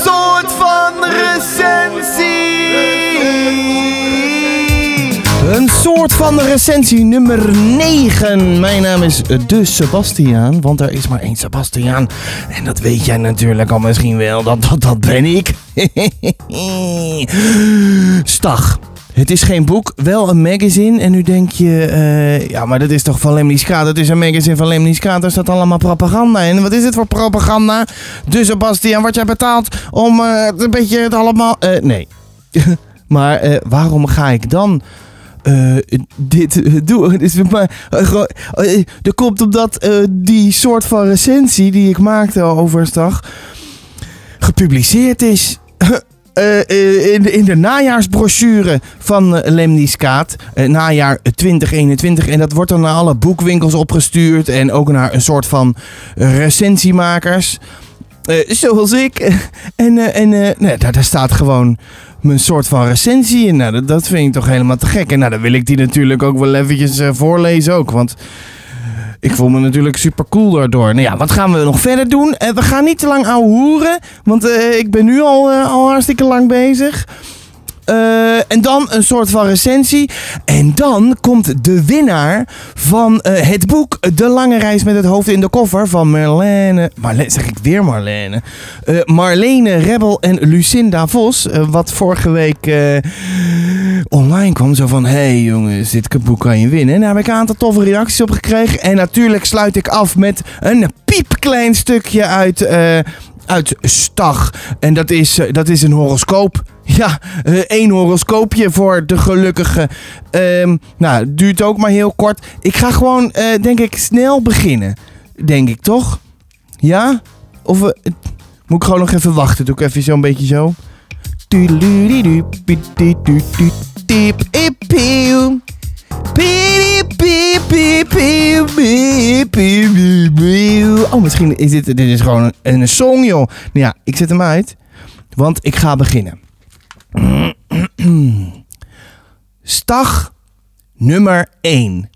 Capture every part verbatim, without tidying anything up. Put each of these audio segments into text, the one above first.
soort van recensie. Een soort van recensie nummer negen. Mijn naam is de Sebastiaan, want er is maar één Sebastiaan. En dat weet jij natuurlijk al misschien wel, dat, dat, dat ben ik. Stag. Het is geen boek, wel een magazine. En nu denk je, uh, ja, maar dat is toch van Lemniscaat? Dat is een magazine van Lemniscaat. Daar staat allemaal propaganda in. Wat is het voor propaganda? Dus Sebastiaan, wat jij betaalt om uh, een beetje het allemaal... Uh, nee. Maar uh, waarom ga ik dan... Uh, dit uh, doen. Dus, maar, uh, uh, dat komt omdat uh, die soort van recensie die ik maakte over Stag gepubliceerd is. Uh, uh, in, de, in de najaarsbrochure van uh, Lemniscaat, uh, najaar twintig eenentwintig. En dat wordt dan naar alle boekwinkels opgestuurd en ook naar een soort van recensiemakers. Uh, zoals ik. En, uh, en uh, nee, daar, daar staat gewoon mijn soort van recensie in. Nou, dat, dat vind ik toch helemaal te gek. En nou, dan wil ik die natuurlijk ook wel eventjes uh, voorlezen ook. Want ik voel me natuurlijk super cool daardoor. Nou ja, wat gaan we nog verder doen? Uh, we gaan niet te lang ouwehoeren. Want uh, ik ben nu al, uh, al hartstikke lang bezig. Uh, en dan een soort van recensie. En dan komt de winnaar van uh, het boek De Lange Reis met het hoofd in de koffer van Marlene... Marlene zeg ik weer Marlene. Uh, Marlene Rebel en Lucinda Vos. Uh, wat vorige week uh, online kwam. Zo van, hé hey jongens, dit boek kan je winnen. En daar heb ik een aantal toffe reacties op gekregen. En natuurlijk sluit ik af met een piepklein stukje uit... Uh, Uit Stag. En dat is, uh, dat is een horoscoop. Ja, uh, één horoscoopje voor de gelukkige. Um, nou, het duurt ook maar heel kort. Ik ga gewoon, uh, denk ik, snel beginnen. Denk ik, toch? Ja? Of uh, moet ik gewoon nog even wachten? Doe ik even zo'n beetje zo. Oh, misschien is dit, dit is gewoon een, een song, joh. Nou ja, ik zet hem uit. Want ik ga beginnen. Stag nummer één.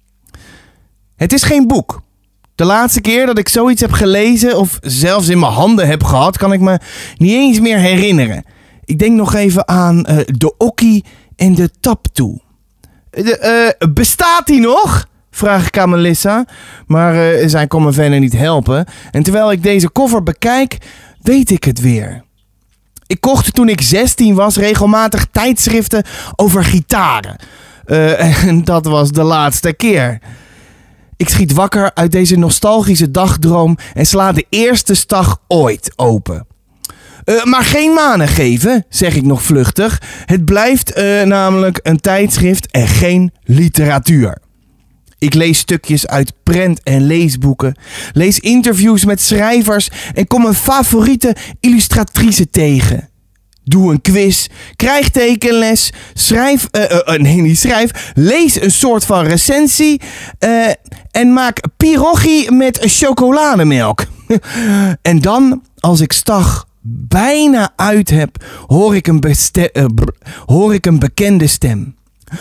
Het is geen boek. De laatste keer dat ik zoiets heb gelezen of zelfs in mijn handen heb gehad, kan ik me niet eens meer herinneren. Ik denk nog even aan uh, de Okkie en de Taptoe. De, uh, bestaat die nog? Vraag ik aan Melissa. Maar uh, zij kon me verder niet helpen. En terwijl ik deze cover bekijk, weet ik het weer. Ik kocht toen ik zestien was regelmatig tijdschriften over gitaren. Uh, en dat was de laatste keer. Ik schiet wakker uit deze nostalgische dagdroom en sla de eerste Stag ooit open. Uh, maar geen manen geven, zeg ik nog vluchtig. Het blijft uh, namelijk een tijdschrift en geen literatuur. Ik lees stukjes uit prent- en leesboeken, lees interviews met schrijvers en kom een favoriete illustratrice tegen. Doe een quiz, krijg tekenles, schrijf, uh, uh, nee niet schrijf, lees een soort van recensie uh, en maak pierogi met chocolademelk. En dan, als ik Stag bijna uit heb, hoor ik een, beste- uh, brr, hoor ik een bekende stem.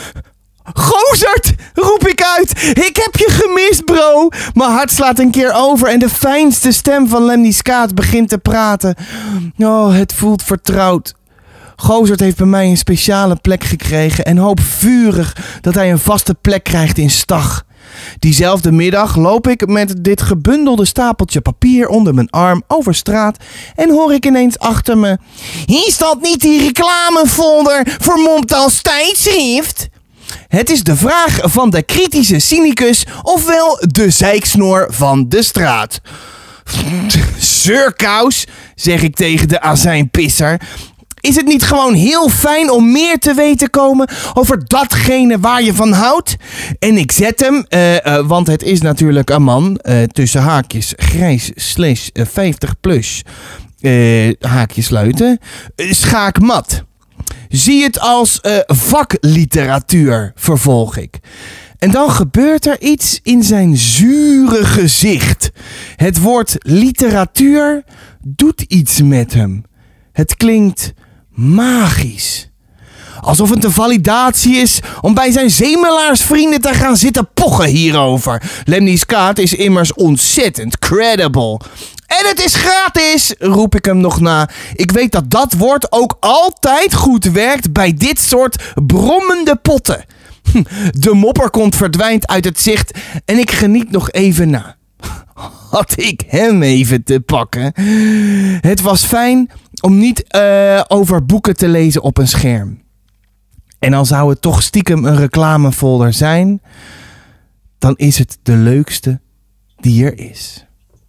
Gozert, roep ik uit. Ik heb je gemist, bro. Mijn hart slaat een keer over en de fijnste stem van Lemniscaat begint te praten. Oh, het voelt vertrouwd. Gozert heeft bij mij een speciale plek gekregen en hoop vurig dat hij een vaste plek krijgt in Stag. Diezelfde middag loop ik met dit gebundelde stapeltje papier onder mijn arm over straat en hoor ik ineens achter me: hier staat niet die reclamefolder vermomd als tijdschrift? Het is de vraag van de kritische cynicus, ofwel de zeiksnoor van de straat. Zeurkous, zeg ik tegen de azijnpisser. Is het niet gewoon heel fijn om meer te weten komen over datgene waar je van houdt? En ik zet hem, uh, uh, want het is natuurlijk een man, uh, tussen haakjes grijs slash vijftig plus, uh, haakjes sluiten, uh, schaakmat. Zie het als uh, vakliteratuur, vervolg ik. En dan gebeurt er iets in zijn zure gezicht. Het woord literatuur doet iets met hem. Het klinkt magisch. Alsof het een validatie is om bij zijn zemelaarsvrienden te gaan zitten pochen hierover. Lemniscaat is immers ontzettend credible. En het is gratis, roep ik hem nog na. Ik weet dat dat woord ook altijd goed werkt bij dit soort brommende potten. De mopperkont verdwijnt uit het zicht en ik geniet nog even na. Had ik hem even te pakken. Het was fijn om niet uh, over boeken te lezen op een scherm. En dan zou het toch stiekem een reclamefolder zijn, dan is het de leukste die er is.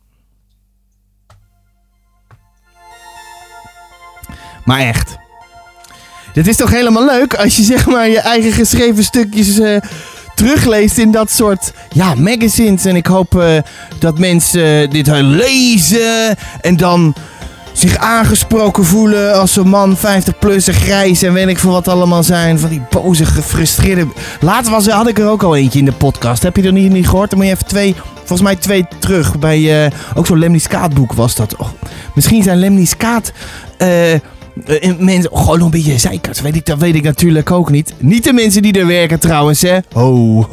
Maar echt, dit is toch helemaal leuk als je zeg maar je eigen geschreven stukjes uh, terugleest in dat soort ja, magazines. En ik hoop uh, dat mensen uh, dit lezen en dan zich aangesproken voelen als een man vijftig plus en grijs en weet ik veel wat allemaal zijn. Van die boze, gefrustreerde... Later was, had ik er ook al eentje in de podcast. Heb je er niet, niet gehoord? Dan moet je even twee, volgens mij twee terug. Bij uh, ook zo'n Lemniscaat boek was dat. Oh, misschien zijn Lemniscaat... Uh, Uh, mensen, oh, gewoon nog een beetje zeikert. Weet ik, dat weet ik natuurlijk ook niet. Niet de mensen die er werken trouwens, hè. Oh.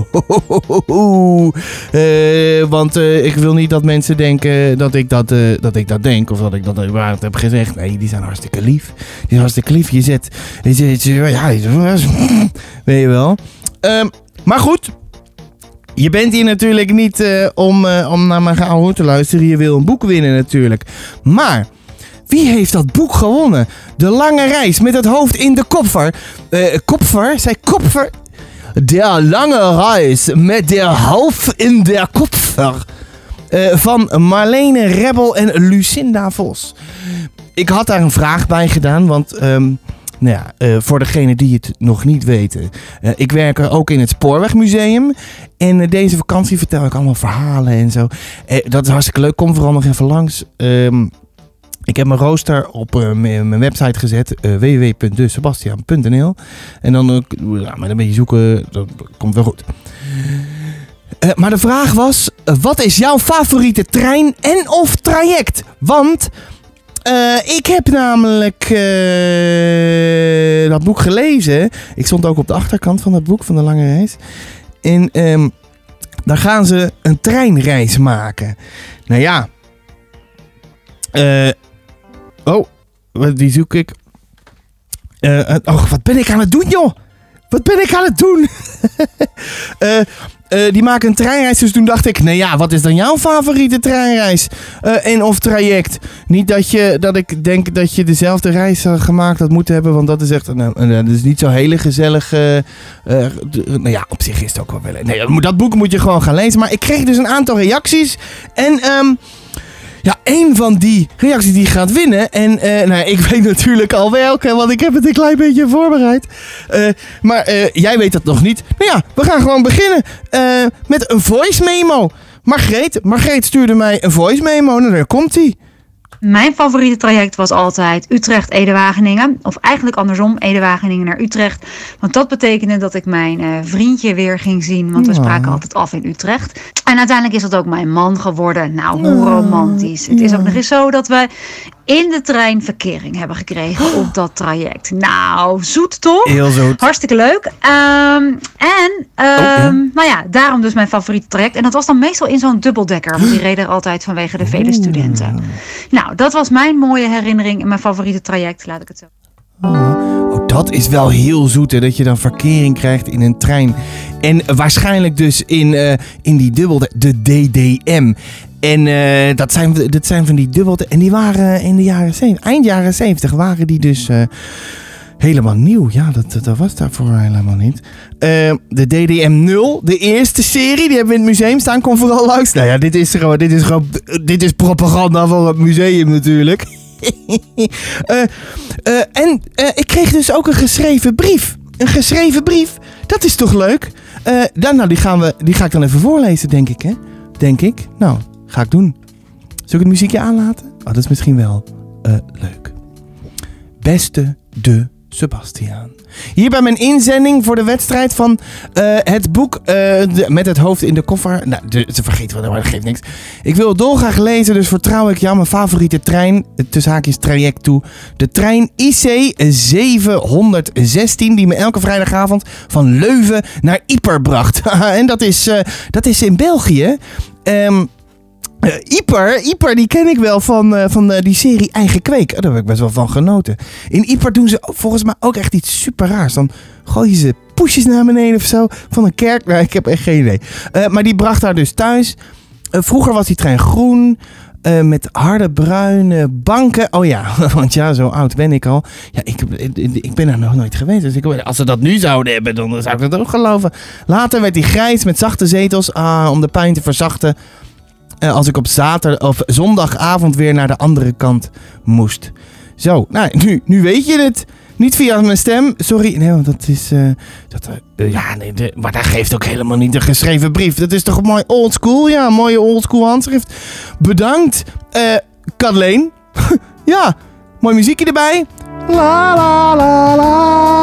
Uh, want uh, ik wil niet dat mensen denken dat ik dat, uh, dat ik dat denk. Of dat ik dat überhaupt heb gezegd. Nee, die zijn hartstikke lief. Die zijn hartstikke lief. Je zet... Je zet ja, weet je wel. Um, maar goed. Je bent hier natuurlijk niet uh, om, uh, om naar mijn gehouden te luisteren. Je wil een boek winnen natuurlijk. Maar... wie heeft dat boek gewonnen? De Lange Reis met het hoofd in de kopver. Uh, kopver? Zij kopver? De Lange Reis met de hoofd in de kopver. Uh, van Marlene Rebel en Lucinda Vos. Ik had daar een vraag bij gedaan, want... Um, nou ja, uh, voor degenen die het nog niet weten. Uh, ik werk er ook in het Spoorwegmuseum. En uh, deze vakantie vertel ik allemaal verhalen en zo. Uh, dat is hartstikke leuk. Kom vooral nog even langs. Um, Ik heb mijn rooster op uh, mijn website gezet, uh, w w w punt de sebastiaan punt n l. En dan uh, ja, met een beetje zoeken, dat komt wel goed. Uh, maar de vraag was, uh, wat is jouw favoriete trein en of traject? Want uh, ik heb namelijk uh, dat boek gelezen. Ik stond ook op de achterkant van dat boek, van de Lange Reis. En um, daar gaan ze een treinreis maken. Nou ja. Uh, oh, die zoek ik. Uh, oh, wat ben ik aan het doen, joh? Wat ben ik aan het doen? uh, uh, die maken een treinreis, dus toen dacht ik... nou ja, wat is dan jouw favoriete treinreis? Uh, en of traject? Niet dat, je, dat ik denk dat je dezelfde reis uh, gemaakt had moeten hebben... want dat is echt... Uh, uh, dat is niet zo hele gezellig... Uh, uh, nou ja, op zich is het ook wel wel... Nee, dat boek moet je gewoon gaan lezen. Maar ik kreeg dus een aantal reacties. En... Um, ja, één van die reacties die gaat winnen. En uh, nou, ik weet natuurlijk al welke, want ik heb het een klein beetje voorbereid. Uh, maar uh, jij weet dat nog niet. Nou ja, we gaan gewoon beginnen uh, met een voice memo. Margreet, Margreet stuurde mij een voice memo. Nou, daar komt ie. Mijn favoriete traject was altijd Utrecht-Ede-Wageningen. Of eigenlijk andersom, Ede-Wageningen naar Utrecht. Want dat betekende dat ik mijn uh, vriendje weer ging zien. Want we spraken ja. altijd af in Utrecht. En uiteindelijk is dat ook mijn man geworden. Nou, hoe romantisch. Ja. Het is ook nog eens zo dat we in de trein verkering hebben gekregen oh. op dat traject. Nou, zoet toch? Heel zoet. Hartstikke leuk. Um, en, um, oh, ja. nou ja, daarom dus mijn favoriete traject. En dat was dan meestal in zo'n dubbeldekker. Want die reden er altijd vanwege de vele studenten. Nou, dat was mijn mooie herinnering en mijn favoriete traject. Laat ik het zo. Oh, oh, dat is wel heel zoet, hè, dat je dan verkering krijgt in een trein. En waarschijnlijk dus in, uh, in die dubbelde, de D D M. En uh, dat, zijn, dat zijn van die dubbelde. En die waren in de jaren zeventig, eind jaren zeventig waren die dus uh, helemaal nieuw. Ja, dat, dat was daarvoor helemaal niet. Uh, de D D M nul, de eerste serie, die hebben we in het museum staan. Kom vooral langs. Nou ja, dit is gewoon, dit is gewoon, dit is propaganda voor het museum natuurlijk. uh, uh, en uh, ik kreeg dus ook een geschreven brief. Een geschreven brief. Dat is toch leuk? Uh, dan, nou, die, gaan we, die ga ik dan even voorlezen, denk ik, hè? Denk ik. Nou, ga ik doen. Zal ik het muziekje aanlaten? Oh, dat is misschien wel uh, leuk. Beste de Sebastiaan. Hier bij mijn inzending voor de wedstrijd van uh, het boek uh, de, met het hoofd in de koffer. Nou, de, ze vergeten wel, maar dat geeft niks. Ik wil het dolgraag lezen, dus vertrouw ik jou mijn favoriete trein, tussen haakjes traject toe. De trein I C zevenhonderdzestien, die me elke vrijdagavond van Leuven naar Ieper bracht. En dat is, uh, dat is in België. Um, Uh, Ieper, Ieper, die ken ik wel van, uh, van uh, die serie Eigen Kweek. Oh, daar heb ik best wel van genoten. In Ieper doen ze volgens mij ook echt iets super raars. Dan gooien ze poesjes naar beneden of zo. Van een kerk. Nou, ik heb echt geen idee. Uh, maar die bracht haar dus thuis. Uh, vroeger was die trein groen. Uh, met harde bruine banken. Oh ja, want ja, zo oud ben ik al. Ja, ik, ik, ik ben er nog nooit geweest. Dus ik, als ze dat nu zouden hebben, dan zou ik dat ook geloven. Later werd die grijs met zachte zetels. Ah, om de pijn te verzachten. Uh, als ik op zaterdag of zondagavond weer naar de andere kant moest. Zo, nou, nu, nu weet je het. Niet via mijn stem. Sorry, nee, want dat is... Uh, dat, uh, ja, nee, de, maar dat geeft ook helemaal niet een geschreven brief. Dat is toch mooi oldschool? Ja, een mooie oldschool handschrift. Bedankt, uh, Kathleen. Ja, mooi muziekje erbij. La, la, la, la.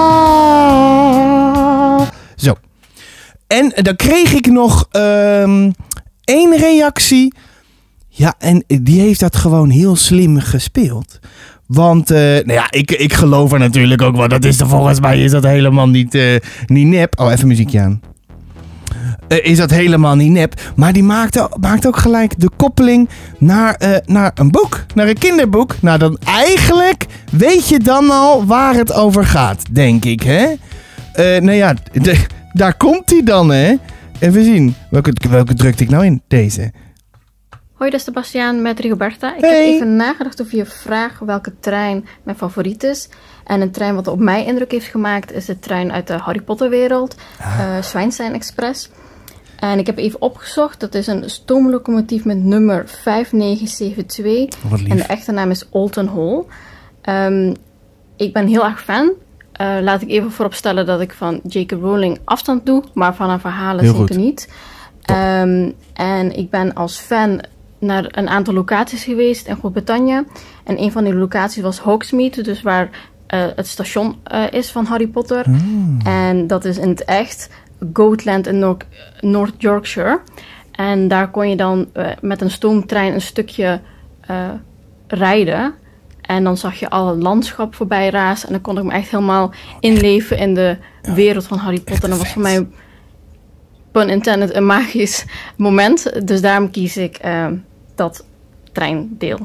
Zo. En dan kreeg ik nog um, één reactie. Ja, en die heeft dat gewoon heel slim gespeeld. Want, uh, nou ja, ik, ik geloof er natuurlijk ook wel. Dat is er volgens mij is dat helemaal niet, uh, niet nep. Oh, even muziekje aan. Uh, is dat helemaal niet nep. Maar die maakte, maakte ook gelijk de koppeling naar, uh, naar een boek. Naar een kinderboek. Nou, dan eigenlijk weet je dan al waar het over gaat, denk ik, hè? Uh, nou ja, de, daar komt hij dan, hè? Even zien. Welke, welke drukte ik nou in? Deze. Hoi, dat is Sebastiaan met Rigoberta. Ik hey. heb even nagedacht over je vraag welke trein mijn favoriet is. En een trein wat op mij indruk heeft gemaakt is de trein uit de Harry Potter wereld. Ah. Uh, Zwijnstein Express. En ik heb even opgezocht. Dat is een stoomlocomotief met nummer vijf negen zeven twee. En de echte naam is Alton Hall. Um, ik ben heel erg fan. Uh, laat ik even vooropstellen dat ik van J K Rowling afstand doe. Maar van haar verhalen heel zeker goed. niet. Um, en ik ben als fan naar een aantal locaties geweest in Groot-Brittannië. En een van die locaties was Hogsmeade, dus waar uh, het station uh, is van Harry Potter. Mm. En dat is in het echt Goatland in North, North Yorkshire. En daar kon je dan uh, met een stoomtrein een stukje uh, rijden. En dan zag je al het landschap voorbij razen. En dan kon ik me echt helemaal inleven in de wereld van Harry Potter. En dat was voor mij, pun intended, een magisch moment. Dus daarom kies ik uh, dat treindeel.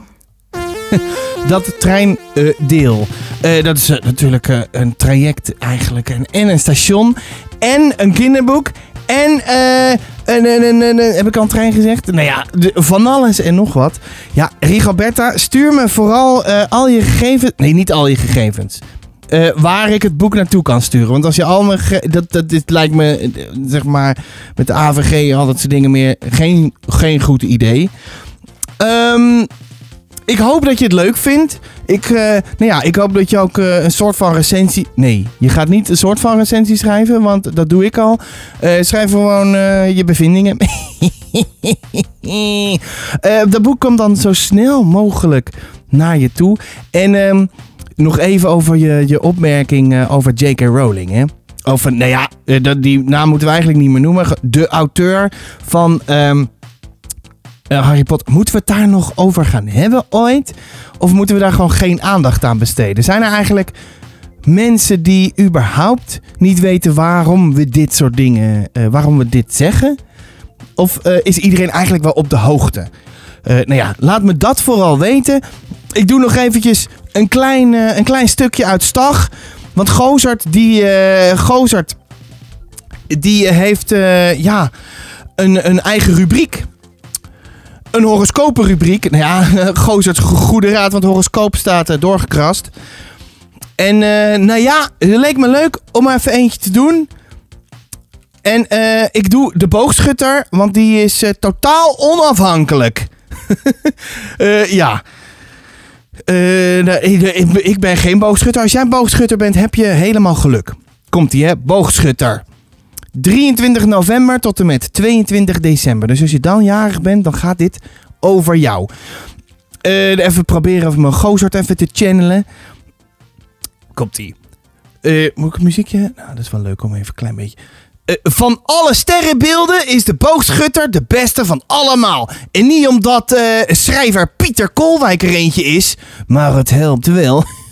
Dat treindeel. Uh, uh, dat is uh, natuurlijk uh, een traject eigenlijk. En, en een station. En een kinderboek. En, uh, een, een, een, een, een, heb ik al een trein gezegd? Nou ja, de, van alles en nog wat. Ja, Rigoberta, stuur me vooral uh, al je gegevens. Nee, niet al je gegevens. Uh, waar ik het boek naartoe kan sturen. Want als je al mijn... Ge- dat, dat dit lijkt me, zeg maar, met de A V G en al dat soort dingen meer geen, geen goed idee. Um, ik hoop dat je het leuk vindt. Ik, uh, nou ja, ik hoop dat je ook uh, een soort van recensie... Nee, je gaat niet een soort van recensie schrijven, want dat doe ik al. Uh, schrijf gewoon uh, je bevindingen. uh, dat boek komt dan zo snel mogelijk naar je toe. En um, nog even over je, je opmerking uh, over J K Rowling, hè. Over, nou ja, uh, dat, die naam moeten we eigenlijk niet meer noemen. De auteur van... Um, Uh, Harry Potter, moeten we het daar nog over gaan hebben ooit? Of moeten we daar gewoon geen aandacht aan besteden? Zijn er eigenlijk mensen die überhaupt niet weten waarom we dit soort dingen, uh, waarom we dit zeggen? Of uh, is iedereen eigenlijk wel op de hoogte? Uh, nou ja, laat me dat vooral weten. Ik doe nog eventjes een klein, uh, een klein stukje uit Stag. Want Gozert, die, uh, Gozert, die heeft uh, ja, een, een eigen rubriek. Een horoscopenrubriek. Nou ja, Gozerts goede raad, want horoscoop staat uh, doorgekrast. En uh, nou ja, het leek me leuk om er even eentje te doen. En uh, ik doe de boogschutter, want die is uh, totaal onafhankelijk. uh, ja. Uh, nou, ik, ik ben geen boogschutter. Als jij een boogschutter bent, heb je helemaal geluk. Komt-ie, hè? Boogschutter. drieëntwintig november tot en met tweeëntwintig december. Dus als je dan jarig bent, dan gaat dit over jou. Uh, even proberen of mijn Gozert even te channelen. Komt-ie. Uh, moet ik een muziekje? Nou, dat is wel leuk om even een klein beetje... Uh, van alle sterrenbeelden is de boogschutter de beste van allemaal. En niet omdat uh, schrijver Pieter Koolwijk er eentje is, maar het helpt wel.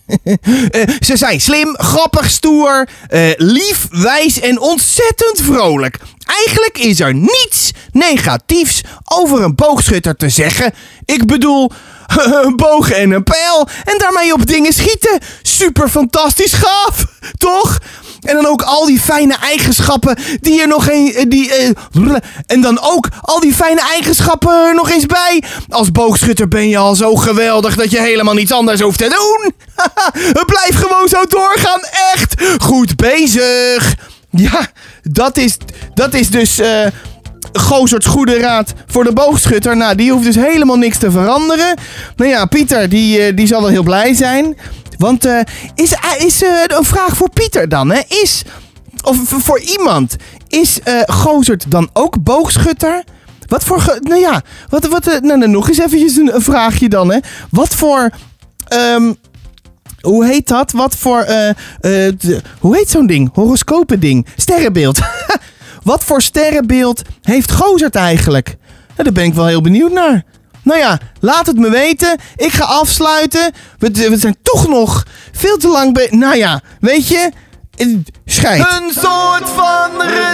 uh, ze zijn slim, grappig, stoer, uh, lief, wijs en ontzettend vrolijk. Eigenlijk is er niets negatiefs over een boogschutter te zeggen. Ik bedoel, een boog en een pijl en daarmee op dingen schieten. Super fantastisch gaaf, toch? En dan ook al die fijne eigenschappen die er nog een... Die, uh, en dan ook al die fijne eigenschappen er nog eens bij. Als boogschutter ben je al zo geweldig dat je helemaal niets anders hoeft te doen. Het blijft gewoon zo doorgaan. Echt goed bezig. Ja, dat is, dat is dus... Uh, Gozerts goede raad voor de boogschutter. Nou, die hoeft dus helemaal niks te veranderen. Nou ja, Pieter, die, die zal wel heel blij zijn. Want uh, is, is uh, een vraag voor Pieter dan, hè? Is, of voor iemand, is uh, Gozert dan ook boogschutter? Wat voor, ge, nou ja, wat, wat, uh, nou, nou, nog eens eventjes een, een vraagje dan, hè? Wat voor, um, hoe heet dat? Wat voor, uh, uh, de, hoe heet zo'n ding? Horoscopen ding? Sterrenbeeld. Wat voor sterrenbeeld heeft Gozert eigenlijk? Nou, daar ben ik wel heel benieuwd naar. Nou ja, laat het me weten. Ik ga afsluiten. We, we zijn toch nog veel te lang bij... Nou ja, weet je... Scheid. Een soort van...